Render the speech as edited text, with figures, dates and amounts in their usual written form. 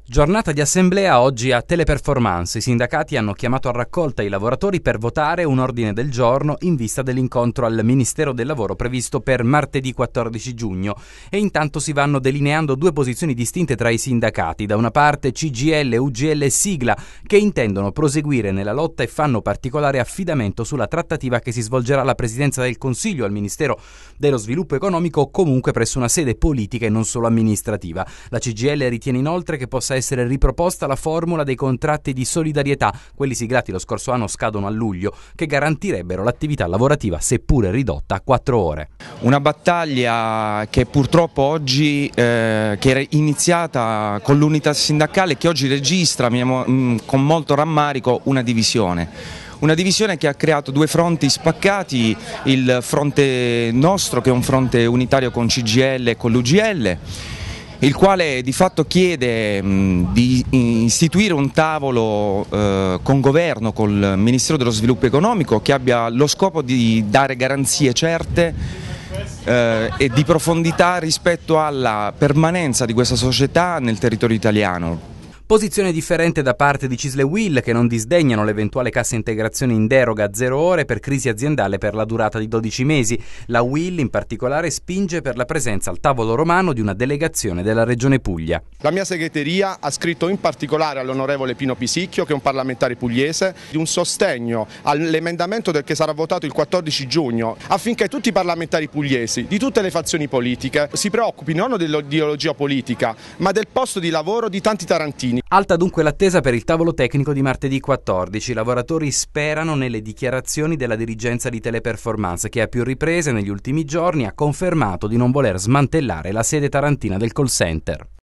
Giornata di assemblea oggi a Teleperformance. I sindacati hanno chiamato a raccolta i lavoratori per votare un ordine del giorno in vista dell'incontro al Ministero del Lavoro previsto per martedì 14 giugno e intanto si vanno delineando due posizioni distinte tra i sindacati. Da una parte CGIL, UGL e Sigla, che intendono proseguire nella lotta e fanno particolare affidamento sulla trattativa che si svolgerà alla Presidenza del Consiglio, al Ministero dello Sviluppo Economico o comunque presso una sede politica e non solo amministrativa. La CGIL ritiene inoltre che possa essere riproposta la formula dei contratti di solidarietà, quelli siglati lo scorso anno scadono a luglio, che garantirebbero l'attività lavorativa seppure ridotta a 4 ore. Una battaglia che purtroppo oggi, che era iniziata con l'unità sindacale, che oggi registra con molto rammarico una divisione che ha creato due fronti spaccati, il fronte nostro che è un fronte unitario con CGIL e con l'UGL, il quale di fatto chiede di istituire un tavolo con governo, col Ministero dello Sviluppo Economico, che abbia lo scopo di dare garanzie certe e di profondità rispetto alla permanenza di questa società nel territorio italiano. Posizione differente da parte di CISL e UIL, che non disdegnano l'eventuale cassa integrazione in deroga a 0 ore per crisi aziendale per la durata di 12 mesi. La UIL in particolare spinge per la presenza al tavolo romano di una delegazione della Regione Puglia. La mia segreteria ha scritto in particolare all'onorevole Pino Pisicchio, che è un parlamentare pugliese, di un sostegno all'emendamento che sarà votato il 14 giugno affinché tutti i parlamentari pugliesi di tutte le fazioni politiche si preoccupino non dell'ideologia politica ma del posto di lavoro di tanti tarantini. Alta dunque l'attesa per il tavolo tecnico di martedì 14. I lavoratori sperano nelle dichiarazioni della dirigenza di Teleperformance, che a più riprese negli ultimi giorni ha confermato di non voler smantellare la sede tarantina del call center.